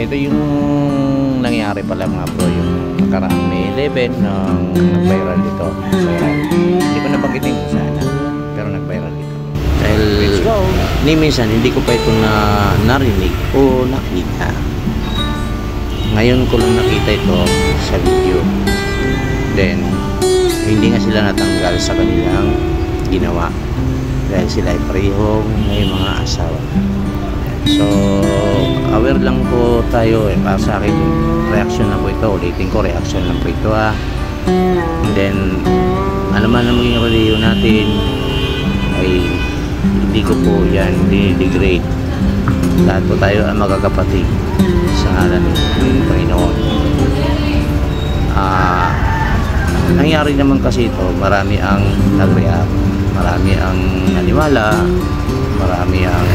ito yung nangyari pala mga bro, yung nakaraang May 11 nang nag-viral dito. Ayan. Hindi ko nabanggitin kung saan, pero nag-viral dito. Dahil ni minsan hindi ko pa ito narinig o nakita. Ngayon ko lang nakita ito sa video. Then hindi nga sila natanggal sa kanilang ginawa dahil sila ay parehong may mga asawa. So aware lang po tayo, para sa akin reaction lang po ito, ulitin ko, reaction lang po ito and then ano man ang maging reliyon natin ay hindi ko po yan dinidegrade. Lahat po tayo ay magkakapatid sa ngalan ng Panginoon. Nangyari naman kasi ito, marami ang nag-react, marami ang naniwala, marami ang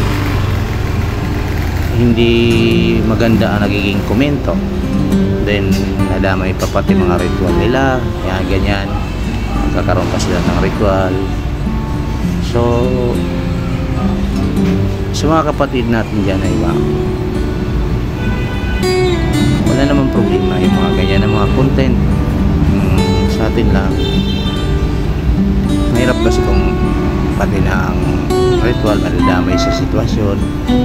hindi maganda ang nagiging komento. Then nadamay pa pati mga ritual nila, yan ganyan, magkakaroon pa sila ng ritual. So sa mga kapatid natin dyan ay wala namang problema yung mga ganyan na mga content. Sa atin lang mahirap kasi kung pati na ang ritual madadamay sa sitwasyon.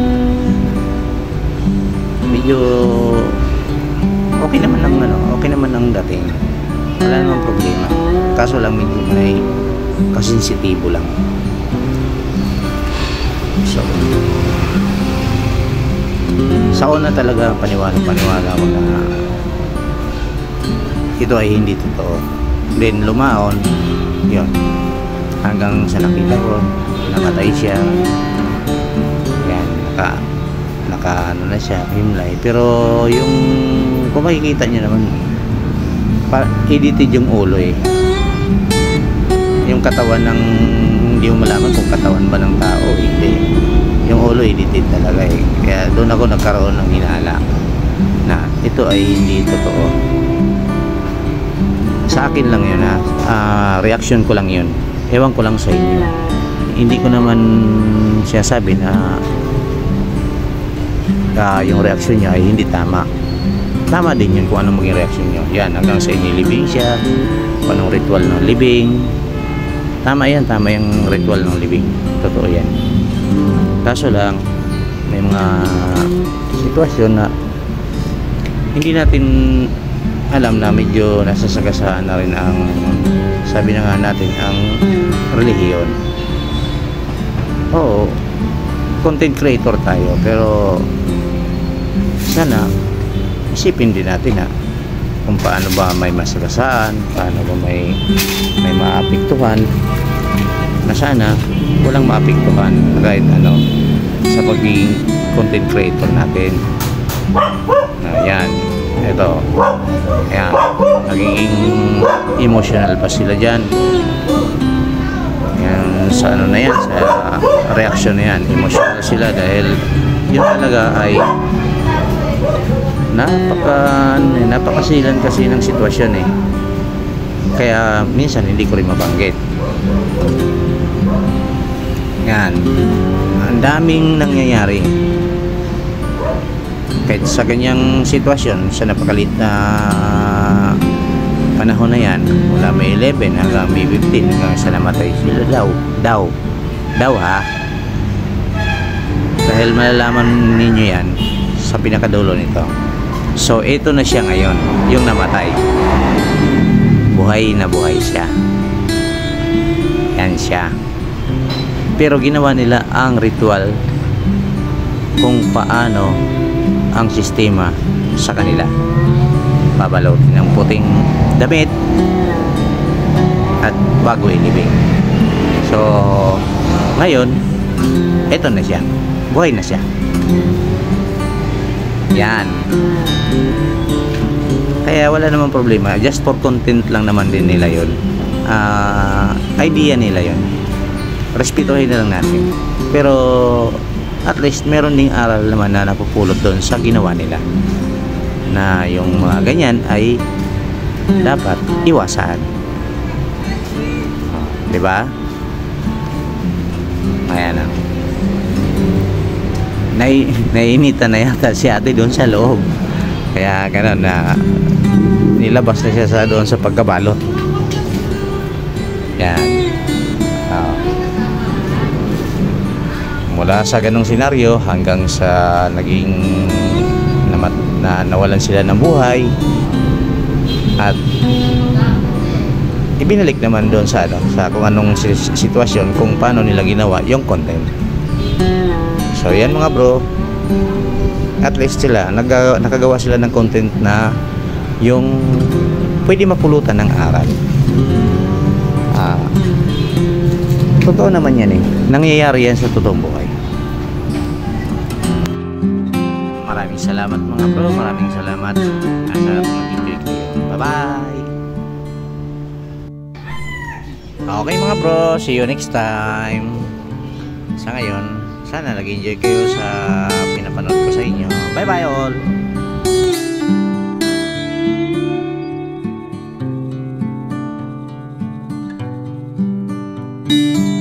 Medyo okay naman ang dating, wala namang problema, kaso lang medyo may kasensitibo lang. So sa una talaga paniwala ako na ito ay hindi totoo. Then lumaon yun hanggang sa nakita ko namatay siya, yan, naka ano na siya, himlay. Pero yung kung makikita nyo naman edited yung ulo yung katawan ng hindi mo malaman kung katawan ba ng tao, hindi, yung ulo edited talaga kaya doon ako nagkaroon ng hinala na ito ay hindi totoo. Sa akin lang yun reaction ko lang yun, ewan ko lang sa inyo. Hindi ko naman siya sabi na yung reaction niya ay hindi tama. Tama din yun kung anong maging reaction niyo. Yan, hanggang sa inilibing siya, kung anong ritual ng libing, tama yan, tama yung ritual ng libing, totoo yan. Kaso lang may mga sitwasyon na hindi natin alam na medyo nasasagasaan na rin ang, sabi na nga natin, ang relihiyon. Oo, content creator tayo, pero sana isipin din natin kung paano ba may masagasaan, paano ba may maapektuhan, na sana walang maapektuhan kahit ano sa pagiging content creator natin. Yan, ito, yan, nagiging emotional pa sila dyan. Yan, sa ano na yan, sa reaction na yan, emotional sila dahil yun talaga ay napakasilan kasi ng sitwasyon kaya minsan hindi ko rin mabanggit. Yan, ang daming nangyayari kahit sa ganyang sitwasyon sa napakalit na panahon na yan, mula May 11 hanggang May 15 hanggang sa namatay sila daw dahil malalaman ninyo yan sa pinakadulo nito. So ito na siya ngayon, yung namatay, buhay na buhay siya, yan siya. Pero ginawa nila ang ritual kung paano ang sistema sa kanila, babalutin ng puting damit at bago ilibing. So ngayon ito na siya, buhay na siya. Yan, kaya wala namang problema, just for content lang naman din nila yun. Idea nila yun, respetuhin na lang natin, pero at least meron ding aral naman na napupulot doon sa ginawa nila, na yung mga ganyan ay dapat iwasan, diba? Ayan Nainitan na yata si ate doon sa loob. Kaya gano'n na nilabas na siya doon sa pagkabalot. Yan. Mula sa ganong senaryo hanggang sa naging nawalan sila ng buhay at ibinalik naman doon sa kung anong sitwasyon, kung paano nila ginawa yung content. So yan mga bro, at least sila nakagawa sila ng content na yung pwede mapulutan ng aral. Totoo naman yan eh, nangyayari yan sa totoong buhay. Maraming salamat mga bro, maraming salamat sa mga video. Bye bye. Okay mga bro, see you next time. Sa ngayon, sana nag-enjoy kayo sa pinapanood ko sa inyo. Bye bye all.